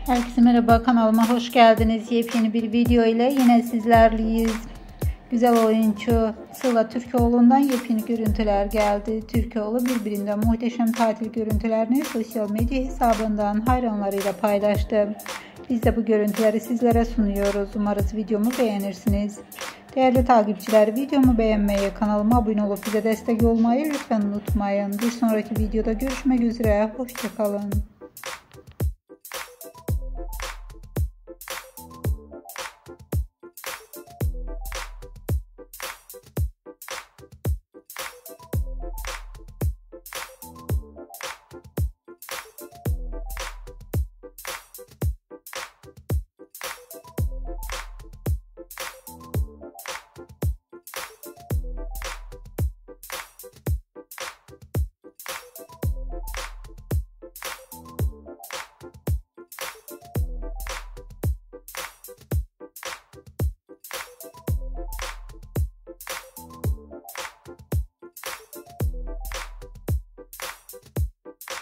Herkese merhaba, kanalıma hoş geldiniz. Yepyeni bir video ile yine sizlerleyiz. Güzel oyuncu Sila Türkoğlu'ndan yepyeni görüntüler geldi. Türkoğlu birbirinden muhteşem tatil görüntülerini sosyal medya hesabından hayranlarıyla paylaştı. Biz de bu görüntüleri sizlere sunuyoruz. Umarız videomu beğenirsiniz. Değerli takipçiler, videomu beğenmeyi, kanalıma abone olup bize destek olmayı lütfen unutmayın. Bir sonraki videoda görüşmek üzere. Hoşça kalın.